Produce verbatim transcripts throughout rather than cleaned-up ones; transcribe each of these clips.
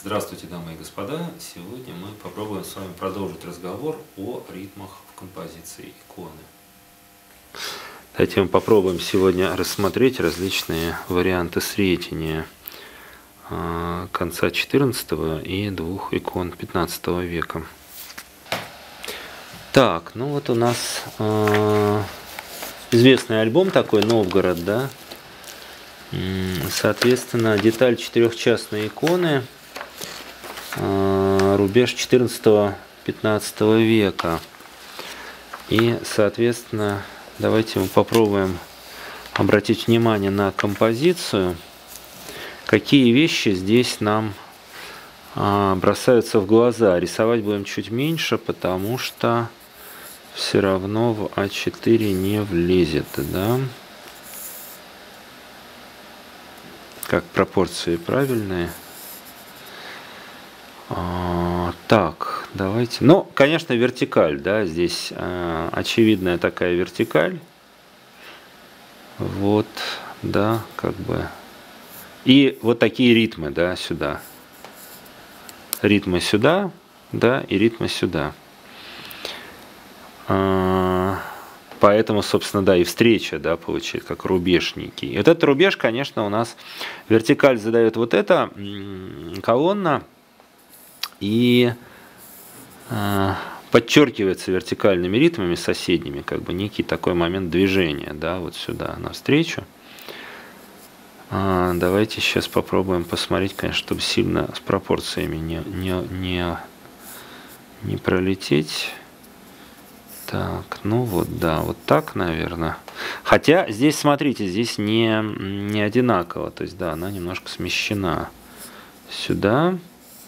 Здравствуйте, дамы и господа! Сегодня мы попробуем с вами продолжить разговор о ритмах в композиции иконы. Давайте мы попробуем сегодня рассмотреть различные варианты сретения конца четырнадцатого и двух икон пятнадцатого века. Так, ну вот у нас э, известный альбом такой, Новгород, да? Соответственно, деталь четырехчастной иконы, э, рубеж четырнадцатого-пятнадцатого века. И, соответственно, давайте мы попробуем обратить внимание на композицию. Какие вещи здесь нам э, бросаются в глаза. Рисовать будем чуть меньше, потому что все равно в а четыре не влезет, да? Как пропорции правильные. А, так, давайте. Ну, конечно, вертикаль, да, здесь а, очевидная такая вертикаль. Вот, да, как бы. И вот такие ритмы, да, сюда. Ритмы сюда, да, и ритмы сюда. А, Поэтому, собственно, да, и встреча, да, получается, как рубеж некий. И вот этот рубеж, конечно, у нас вертикаль задает вот эта колонна, и э, подчеркивается вертикальными ритмами соседними, как бы некий такой момент движения, да, вот сюда, навстречу. А, давайте сейчас попробуем посмотреть, конечно, чтобы сильно с пропорциями не, не, не, не пролететь. Так, ну вот, да, вот так, наверное. Хотя здесь, смотрите, здесь не, не одинаково. То есть, да, она немножко смещена сюда.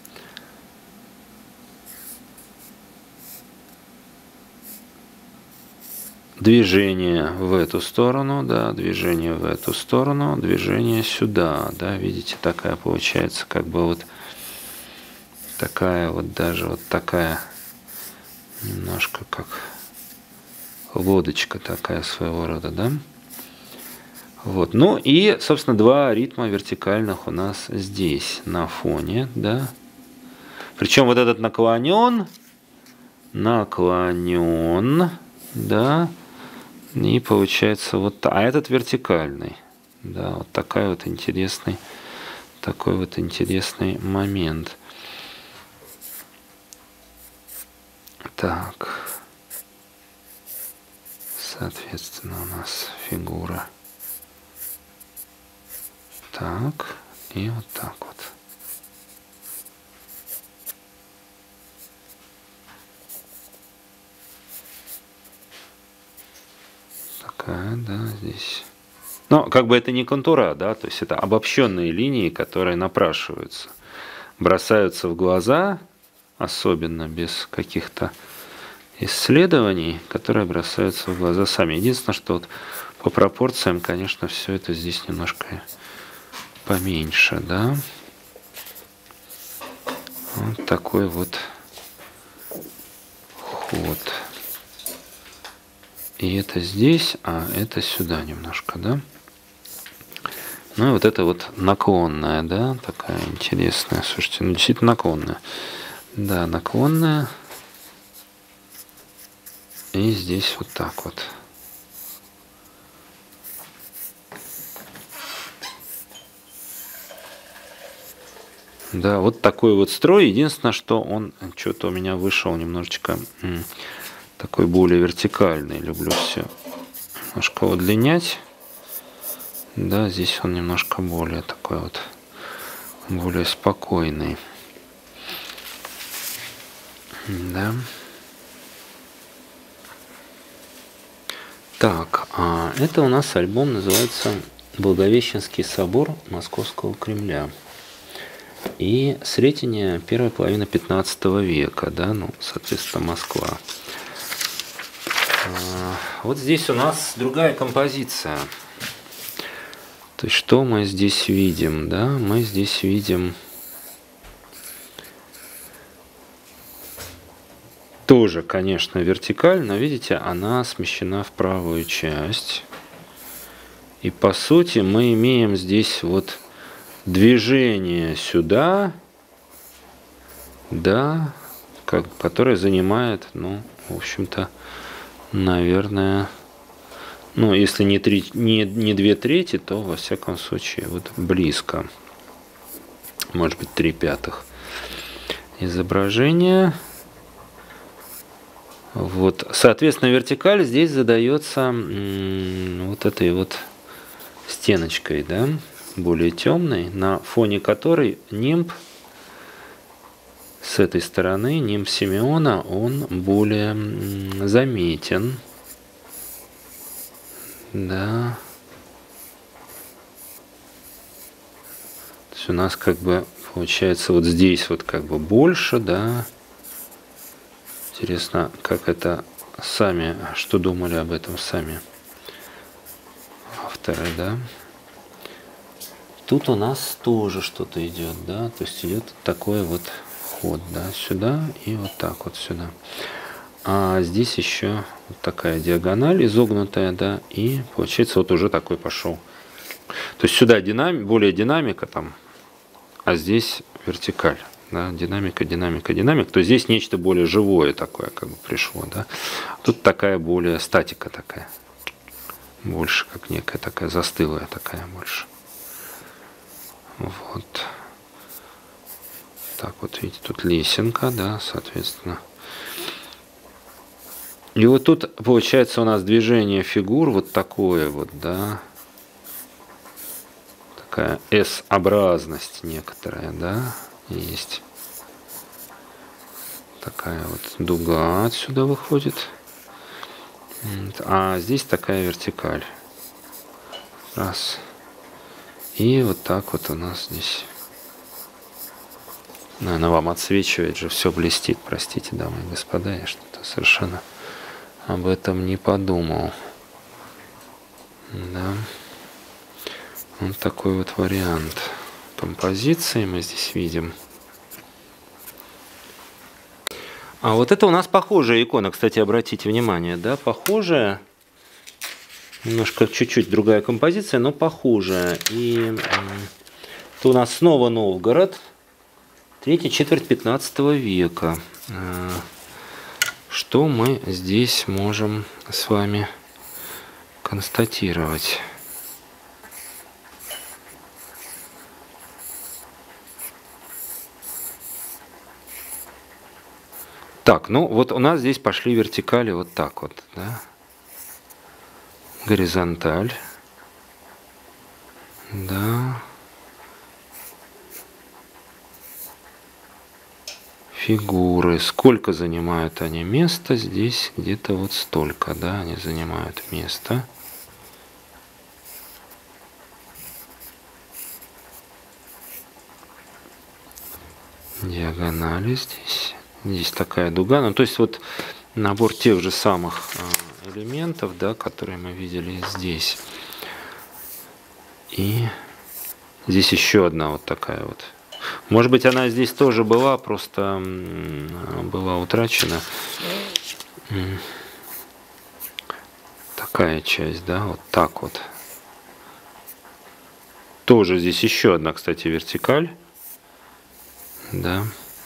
Движение в эту сторону, да, движение в эту сторону, движение сюда, да, видите, такая получается, как бы вот такая вот, даже вот такая, немножко как... лодочка такая своего рода, да? Вот. Ну и, собственно, два ритма вертикальных у нас здесь, на фоне, да? Причем вот этот наклонен, наклонен, да? И получается вот, а этот вертикальный, да? Вот такая вот интересный, такой вот интересный момент. Так. Соответственно, у нас фигура так и вот так вот. Такая, да, здесь. Но как бы это не контура, да, то есть это обобщенные линии, которые напрашиваются, бросаются в глаза, особенно без каких-то исследований, которые бросаются в глаза сами. Единственное, что вот по пропорциям, конечно, все это здесь немножко поменьше, да. Вот такой вот ход. И это здесь, а это сюда немножко, да. Ну и вот это вот наклонная, да, такая интересная. Слушайте, ну действительно наклонная. Да, наклонная. И здесь вот так вот. Да, вот такой вот строй. Единственное, что он что-то у меня вышел немножечко такой более вертикальный. Люблю все немножко удлинять. Да, здесь он немножко более такой вот, более спокойный. Да. Так, а это у нас альбом называется «Благовещенский собор Московского Кремля». И сретение первой половины пятнадцатого века, да, ну, соответственно, Москва. А, вот здесь у нас другая композиция. То есть, что мы здесь видим, да? Мы здесь видим... Тоже, конечно, вертикаль, но видите, она смещена в правую часть. И по сути мы имеем здесь вот движение сюда да, как, которая занимает, ну, в общем-то, наверное, ну, если не, три, не, не две трети, то, во всяком случае, вот близко. Может быть, три пятых изображения. Вот. Соответственно, вертикаль здесь задается вот этой вот стеночкой, да, более темной, на фоне которой нимб с этой стороны, нимб Симеона, он более заметен. Да. То есть у нас как бы получается вот здесь вот как бы больше, да. Интересно, как это сами, что думали об этом сами авторы, да. Тут у нас тоже что-то идет, да, то есть идет такой вот ход, да, сюда и вот так вот сюда. А здесь еще вот такая диагональ изогнутая, да, и получается вот уже такой пошел. То есть сюда динам, более динамика там, а здесь вертикаль. Да, динамика, динамика, динамика, то здесь нечто более живое такое как бы пришло, да. Тут такая более статика такая, больше как некая такая застылая такая больше. Вот. Так вот, видите, тут лесенка, да, соответственно. И вот тут получается у нас движение фигур вот такое вот, да. Такая S-образность некоторая, да. Есть такая вот дуга отсюда выходит, а здесь такая вертикаль. Раз. И вот так вот у нас здесь. Наверное, вам отсвечивает же, все блестит. Простите, дамы и господа, я что-то совершенно об этом не подумал. Да. Вот такой вот вариант композиции мы здесь видим. А вот это у нас похожая икона, кстати, обратите внимание, да, похожая, немножко чуть-чуть другая композиция, но похожая. И это у нас снова Новгород, третья четверть пятнадцатого века. Что мы здесь можем с вами констатировать? Так, ну вот у нас здесь пошли вертикали вот так вот, да? Горизонталь, да, фигуры, сколько занимают они места, здесь где-то вот столько, да, они занимают место. Диагонали здесь. Здесь такая дуга, ну то есть вот набор тех же самых элементов, да, которые мы видели здесь. И здесь еще одна вот такая вот. Может быть, она здесь тоже была, просто была утрачена. Такая часть, да, вот так вот. Тоже здесь еще одна, кстати, вертикаль. Да.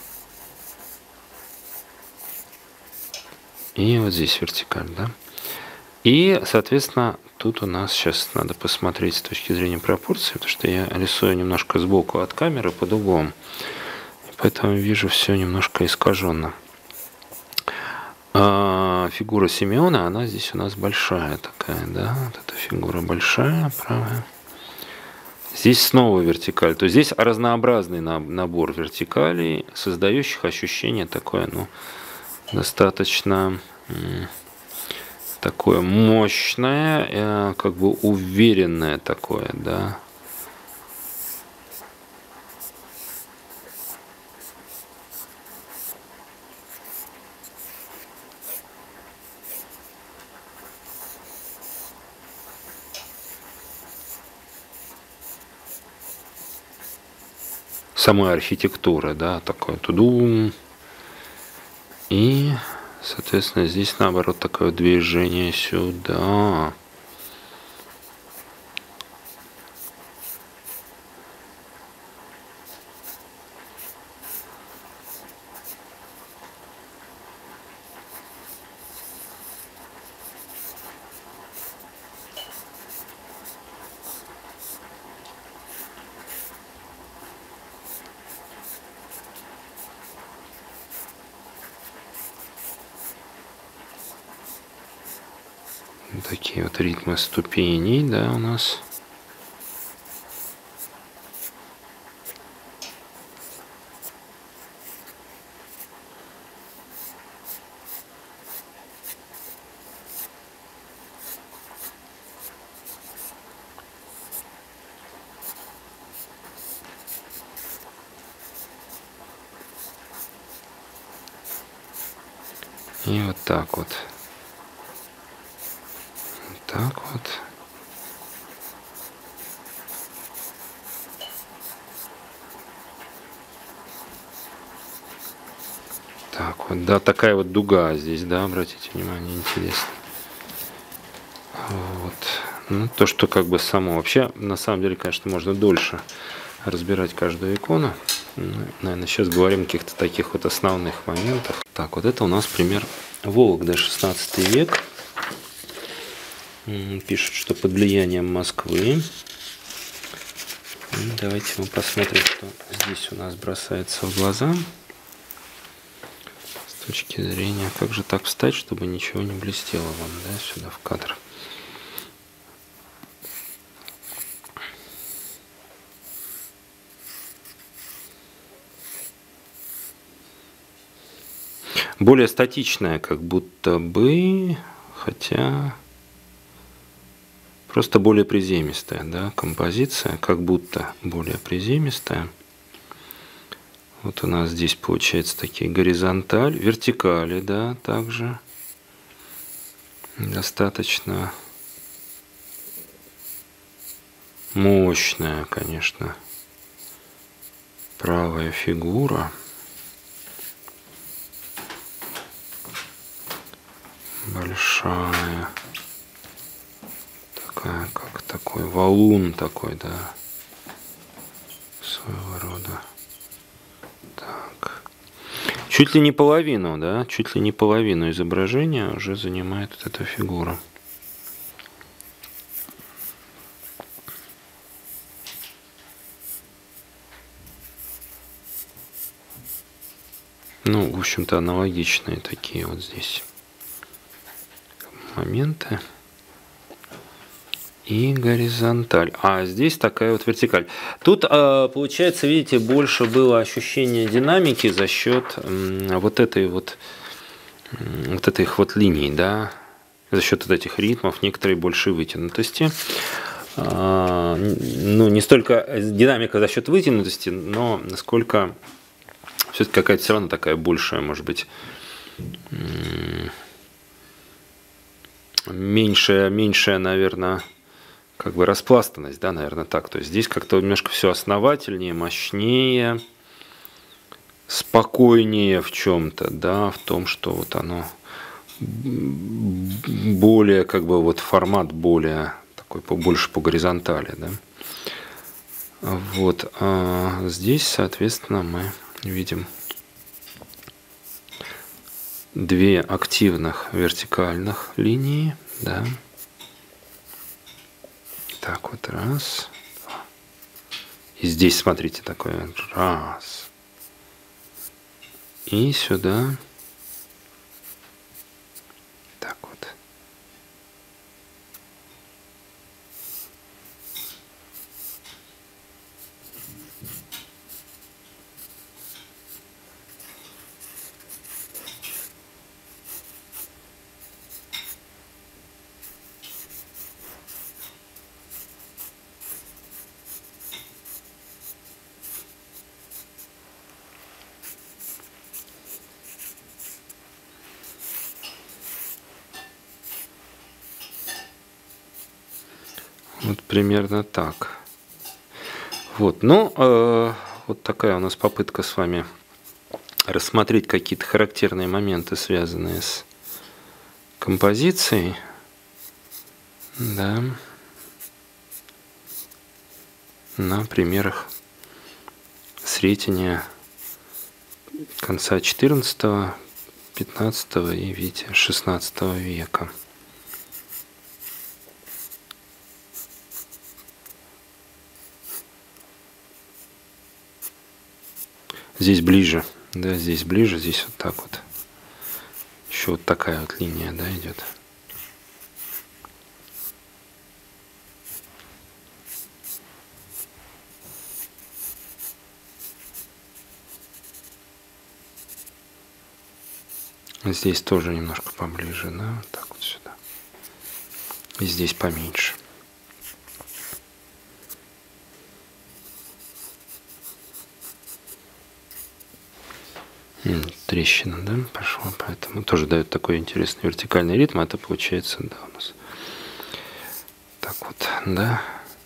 И вот здесь вертикаль, да. И, соответственно, тут у нас сейчас надо посмотреть с точки зрения пропорции, потому что я рисую немножко сбоку от камеры под углом. Поэтому вижу все немножко искаженно. А фигура Симеона, она здесь у нас большая такая, да. Вот эта фигура большая, правая. Здесь снова вертикаль. То есть здесь разнообразный набор вертикалей, создающих ощущение такое, ну, достаточно такое мощное, как бы уверенное такое, да. Самой архитектуры, да, такое тудум. И, соответственно, здесь наоборот такое движение сюда. такие вот ритмы ступеней, да, у нас. И вот так вот. Вот так вот. Так вот, да, такая вот дуга здесь, да, обратите внимание, интересно. Вот. Ну, то, что как бы само. Вообще, на самом деле, конечно, можно дольше разбирать каждую икону. Ну, наверное, сейчас говорим о каких-то таких вот основных моментах. Так, вот это у нас пример Вологда, шестнадцатый век. Пишут, что под влиянием Москвы. И давайте мы посмотрим, что здесь у нас бросается в глаза. С точки зрения, как же так встать, чтобы ничего не блестело вам, да, сюда в кадр. Более статичная, как будто бы, хотя просто более приземистая, да, композиция, как будто более приземистая. Вот у нас здесь получается такие горизонталь, вертикали, да, также достаточно мощная, конечно, правая фигура. Большая, такая, как такой валун такой, да, своего рода. Так, чуть ли не половину, да, чуть ли не половину изображения уже занимает вот эта фигура. Ну, в общем-то, аналогичные такие вот здесь моменты. И горизонталь. А здесь такая вот вертикаль. Тут, получается, видите, больше было ощущение динамики за счет вот этой вот, вот этих вот линий, да, за счет вот этих ритмов, некоторые больше вытянутости. Ну, не столько динамика за счет вытянутости, но сколько все-таки какая-то все равно такая большая, может быть, меньшая, меньшая, наверное, как бы распластанность, да, наверное, так. То есть здесь как-то немножко все основательнее, мощнее, спокойнее в чем-то, да, в том, что вот оно более, как бы вот формат более такой, больше по горизонтали, да. Вот, а здесь, соответственно, мы видим две активных вертикальных линии, да. Так вот, раз, два. И здесь, смотрите, такое раз. И сюда. Так вот. Вот примерно так. Вот, ну, э, вот такая у нас попытка с вами рассмотреть какие-то характерные моменты, связанные с композицией. Да. На примерах Сретения конца четырнадцатого, пятнадцатого и, видите, шестнадцатого века. Здесь ближе, да, здесь ближе, здесь вот так вот. Еще вот такая вот линия, да, идет. Здесь тоже немножко поближе, да, вот так вот сюда. И здесь поменьше. Трещина, да, пошла, поэтому тоже дает такой интересный вертикальный ритм. Это получается, да, у нас так вот, да.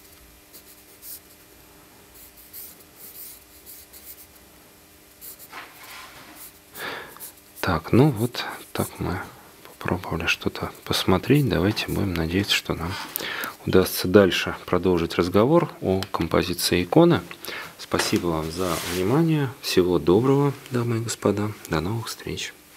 Так, ну вот так мы попробовали что-то посмотреть. Давайте будем надеяться, что нам удастся дальше продолжить разговор о композиции иконы. Спасибо вам за внимание. Всего доброго, дамы и господа. До новых встреч.